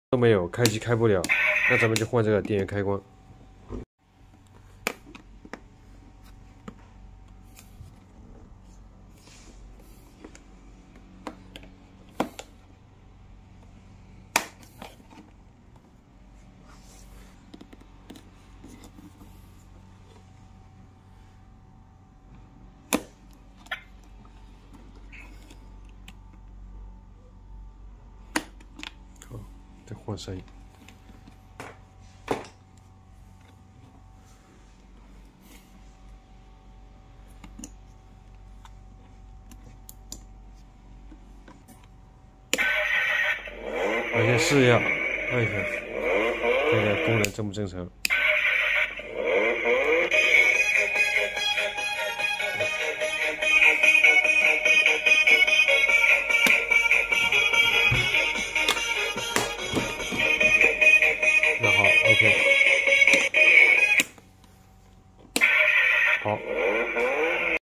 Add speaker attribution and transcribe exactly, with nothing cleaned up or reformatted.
Speaker 1: 都没有，开机开不了，那咱们就换这个电源开关。好，再换声音。 我先试一下，按一下，看看功能正不正常。那好 ，OK， 好。